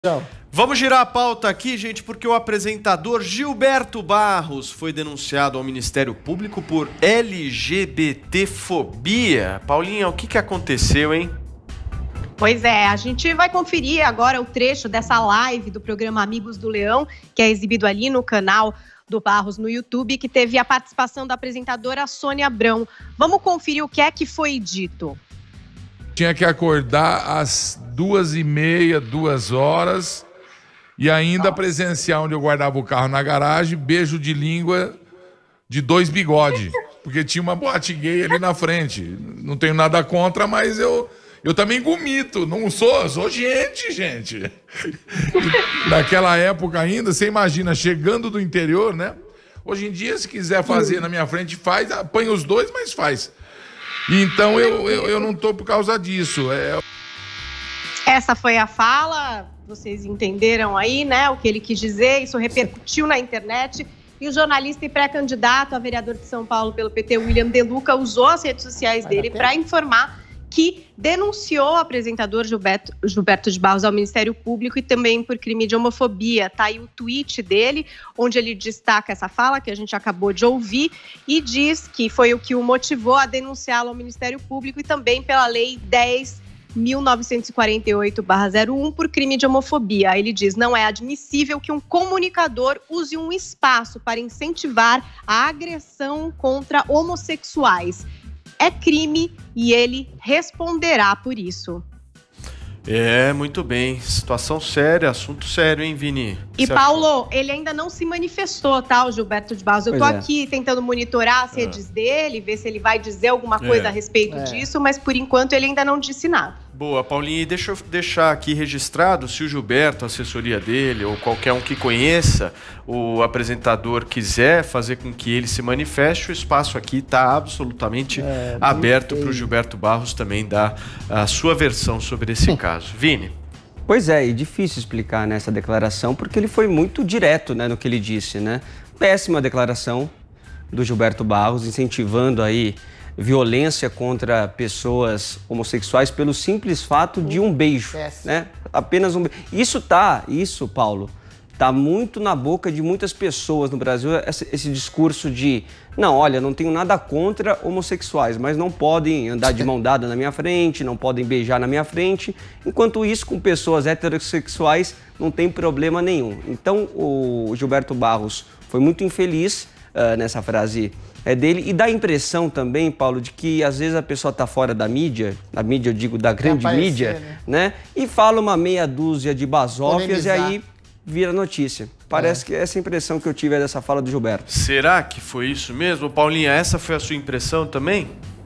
Tchau. Vamos girar a pauta aqui, gente, porque o apresentador Gilberto Barros foi denunciado ao Ministério Público por LGBTfobia. Paulinha, o que aconteceu, hein? Pois é, a gente vai conferir agora o trecho dessa live do programa Amigos do Leão, que é exibido ali no canal do Barros no YouTube, que teve a participação da apresentadora Sônia Abrão. Vamos conferir o que é que foi dito. Tinha que acordar às 2h30, 2h, e ainda presenciar onde eu guardava o carro na garagem, beijo de língua de 2 bigodes, porque tinha uma boate gay ali na frente. Não tenho nada contra, mas eu também gomito, não sou gente. Naquela época ainda, você imagina, chegando do interior, né? Hoje em dia, se quiser fazer na minha frente, faz, apanha os dois, mas faz. Então eu não tô por causa disso. Essa foi a fala, vocês entenderam aí, né, o que ele quis dizer, isso repercutiu na internet, e o jornalista e pré-candidato a vereador de São Paulo pelo PT, William De Luca, usou as redes sociais dele para informar que denunciou o apresentador Gilberto de Barros ao Ministério Público e também por crime de homofobia. Tá aí o tweet dele, onde ele destaca essa fala que a gente acabou de ouvir e diz que foi o que o motivou a denunciá-lo ao Ministério Público e também pela Lei 10.948/01 por crime de homofobia. Ele diz: não é admissível que um comunicador use um espaço para incentivar a agressão contra homossexuais. É crime e ele responderá por isso. Muito bem. Situação séria, assunto sério, hein, Vini? E, Paulo, ele ainda não se manifestou, tá, o Gilberto de Barros? Eu tô aqui tentando monitorar as redes dele, ver se ele vai dizer alguma coisa a respeito disso, mas, por enquanto, ele ainda não disse nada. Boa, Paulinha, e deixa eu deixar aqui registrado, se o Gilberto, a assessoria dele, ou qualquer um que conheça o apresentador quiser fazer com que ele se manifeste, o espaço aqui está absolutamente aberto para o Gilberto Barros também dar a sua versão sobre esse caso. Vini? Pois é, e difícil explicar nessa declaração, porque ele foi muito direto, né, no que ele disse, né? Péssima declaração do Gilberto Barros, incentivando aí violência contra pessoas homossexuais pelo simples fato de um beijo, né? Apenas um beijo. Isso, Paulo, tá muito na boca de muitas pessoas no Brasil, esse discurso de não, olha, não tenho nada contra homossexuais, mas não podem andar de mão dada na minha frente, não podem beijar na minha frente, enquanto isso com pessoas heterossexuais não tem problema nenhum. Então o Gilberto Barros foi muito infeliz nessa frase dele, e dá a impressão também, Paulo, de que às vezes a pessoa está fora da mídia eu digo da grande mídia, né? E fala uma meia dúzia de basófias e aí vira notícia. Parece que essa impressão que eu tive dessa fala do Gilberto. Será que foi isso mesmo? Paulinha, essa foi a sua impressão também?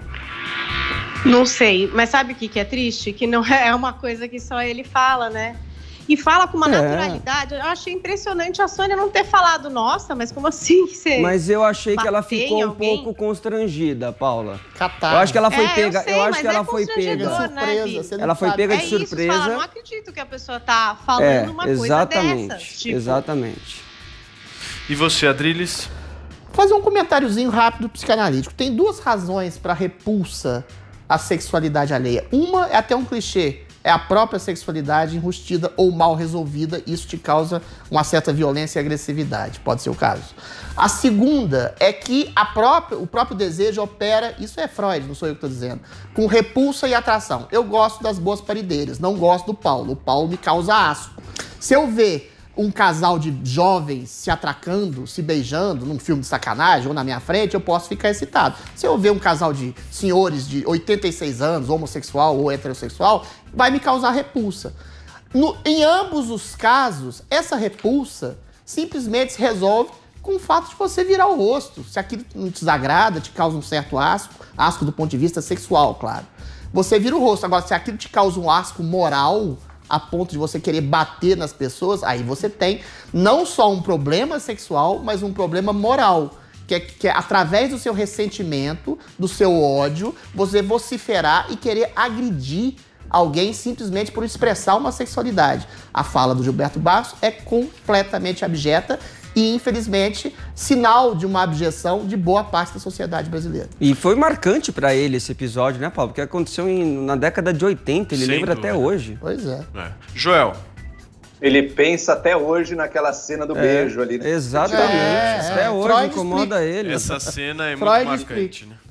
Não sei, mas sabe o que é triste? Que não é uma coisa que só ele fala, né? E fala com uma naturalidade. Eu achei impressionante a Sônia não ter falado, nossa, mas como assim você... Mas eu achei que ela ficou um pouco constrangida, Paula. Eu acho que ela foi pega. Eu acho que ela foi pega. Surpresa, ela foi pega de surpresa. Isso, não acredito que a pessoa tá falando uma coisa dessas. Tipo... Exatamente. E você, Adriles? Vou fazer um comentáriozinho rápido psicanalítico. Tem duas razões para repulsa à sexualidade alheia. Uma é até um clichê. É a própria sexualidade enrustida ou mal resolvida, isso te causa uma certa violência e agressividade, pode ser o caso. A segunda é que o próprio desejo opera, isso é Freud, não sou eu que estou dizendo, com repulsa e atração. Eu gosto das boas parideiras, não gosto do Paulo. O Paulo me causa asco. Se eu ver um casal de jovens se atracando, se beijando num filme de sacanagem ou na minha frente, eu posso ficar excitado. Se eu ver um casal de senhores de 86 anos, homossexual ou heterossexual, vai me causar repulsa. Em ambos os casos, essa repulsa simplesmente se resolve com o fato de você virar o rosto. Se aquilo não te desagrada, te causa um certo asco do ponto de vista sexual, claro. Você vira o rosto. Agora, se aquilo te causa um asco moral, a ponto de você querer bater nas pessoas, aí você tem não só um problema sexual, mas um problema moral, que é através do seu ressentimento, do seu ódio, você vociferar e querer agredir alguém simplesmente por expressar uma sexualidade. A fala do Gilberto Barros é completamente abjeta e, infelizmente, sinal de uma abjeção de boa parte da sociedade brasileira. E foi marcante para ele esse episódio, né, Paulo? Porque aconteceu na década de 80, ele lembra até hoje. Pois é. Joel. Ele pensa até hoje naquela cena do beijo ali. Né? Exatamente. Até hoje Freud incomoda ele. Essa cena é Freud muito marcante, né?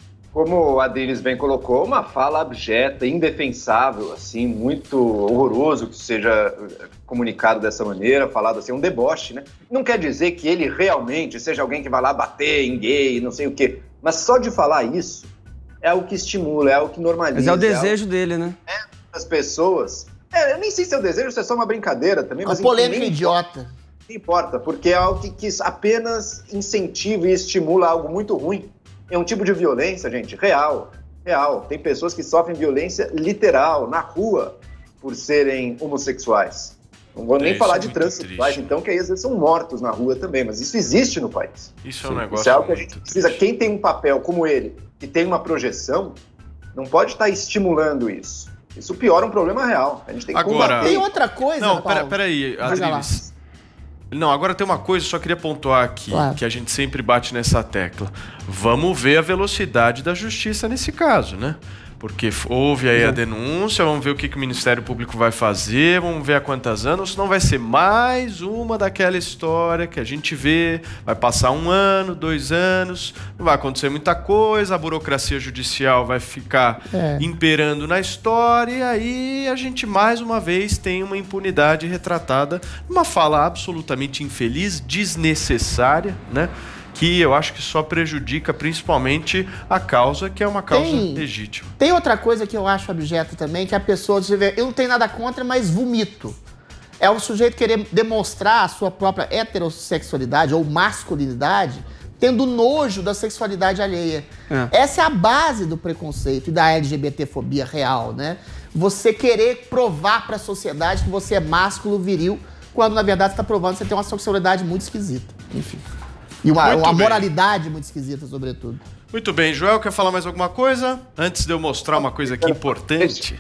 Como a Adriles bem colocou, uma fala abjeta, indefensável, assim, muito horroroso que seja comunicado dessa maneira, falado assim, um deboche, né? Não quer dizer que ele realmente seja alguém que vai lá bater em gay, não sei o quê, mas só de falar isso é o que estimula, é o que normaliza. Mas é o desejo dele, né? As pessoas... eu nem sei se é o desejo, se é só uma brincadeira também, mas... Uma polêmica idiota. Não importa, porque é algo que apenas incentiva e estimula algo muito ruim. É um tipo de violência, gente, real. Tem pessoas que sofrem violência literal, na rua, por serem homossexuais. Não vou nem falar de transexuais, então, que aí às vezes são mortos na rua também, mas isso existe no país. Isso é um negócio Isso é algo que a muito gente precisa. triste. Quem tem um papel como ele, que tem uma projeção, não pode estar estimulando isso. Isso piora um problema real. A gente tem que Agora- combater. Tem outra coisa, Não, Paulo. peraí, Diga lá. Adriles. Não, agora tem uma coisa, só queria pontuar aqui, Claro. que a gente sempre bate nessa tecla. Vamos ver a velocidade da justiça nesse caso, né? Porque houve aí a denúncia, vamos ver o que o Ministério Público vai fazer, vamos ver a quantas anos, senão vai ser mais uma daquela história que a gente vê, vai passar 1 ano, 2 anos, não vai acontecer muita coisa, a burocracia judicial vai ficar imperando na história, e aí a gente mais uma vez tem uma impunidade retratada, uma fala absolutamente infeliz, desnecessária, né? Que eu acho que só prejudica principalmente a causa, que é uma causa legítima. Tem outra coisa que eu acho abjeta também, que a pessoa, eu não tenho nada contra, mas vomito. É o sujeito querer demonstrar a sua própria heterossexualidade ou masculinidade, tendo nojo da sexualidade alheia. Essa é a base do preconceito e da LGBTfobia real, né? Você querer provar para a sociedade que você é másculo, viril, quando na verdade você está provando que você tem uma sexualidade muito esquisita. Enfim. E uma Muito bem. moralidade muito esquisita, sobretudo. Muito bem, Joel, quer falar mais alguma coisa? Antes de eu mostrar uma coisa aqui importante.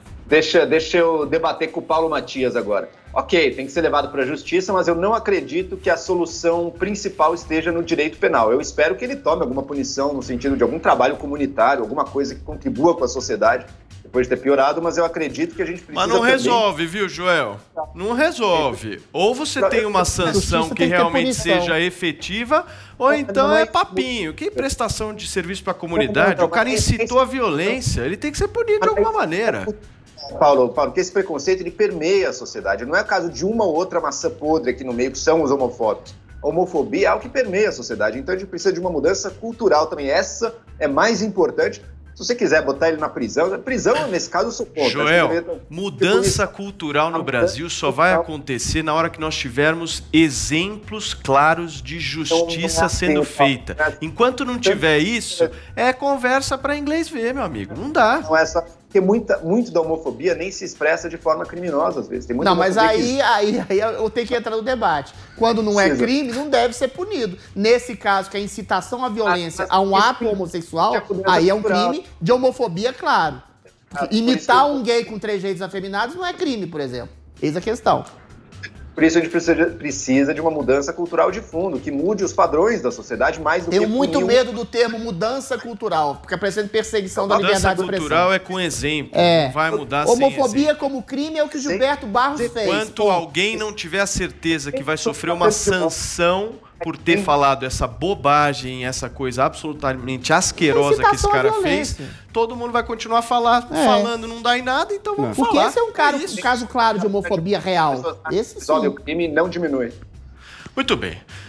Deixa eu debater com o Paulo Matias agora. Ok, tem que ser levado para a justiça, mas eu não acredito que a solução principal esteja no direito penal. Eu espero que ele tome alguma punição no sentido de algum trabalho comunitário, alguma coisa que contribua com a sociedade, depois de ter piorado, mas eu acredito que a gente precisa Mas não também... resolve, viu, Joel? Não resolve. Ou você tem uma sanção Justiça que tem que ter realmente punição. seja efetiva, ou então é papinho. Que prestação de serviço para a comunidade? O cara incitou a violência, ele tem que ser punido de alguma maneira. Paulo, que esse preconceito ele permeia a sociedade. Não é o caso de uma ou outra maçã podre aqui no meio que são os homofóbicos. A homofobia é algo que permeia a sociedade. Então a gente precisa de uma mudança cultural também. Essa é mais importante. Se você quiser botar ele na prisão, nesse caso eu sou contra. Joel, mudança cultural no Brasil só vai acontecer na hora que nós tivermos exemplos claros de justiça sendo feita. Enquanto não tiver isso, é conversa para inglês ver, meu amigo. Não dá. Não é só... Porque muito da homofobia nem se expressa de forma criminosa, às vezes. Tem muita Não, mas homofobia aí eu tenho que entrar no debate. Quando não é crime, não deve ser punido. Nesse caso, que é incitação à violência a um ato homossexual, aí é um crime de homofobia, claro. Imitar um gay com trejeitos afeminados não é crime, por exemplo. Eis a questão. Por isso a gente precisa de uma mudança cultural de fundo, que mude os padrões da sociedade mais do que Tenho muito punir medo do termo mudança cultural, porque parecendo perseguição da Mudança liberdade de expressão. cultural é com exemplo, não vai mudar sem Homofobia exemplo. como crime é o que o Gilberto Barros fez. Enquanto alguém não tiver a certeza que vai sofrer uma sanção por ter falado essa bobagem, essa coisa absolutamente asquerosa que esse Incitação à cara violência. fez, todo mundo vai continuar falando, não dá em nada, então vamos Porque falar. esse é um caso claro de homofobia real. Esse resolve sim. o crime e não diminui. Muito bem.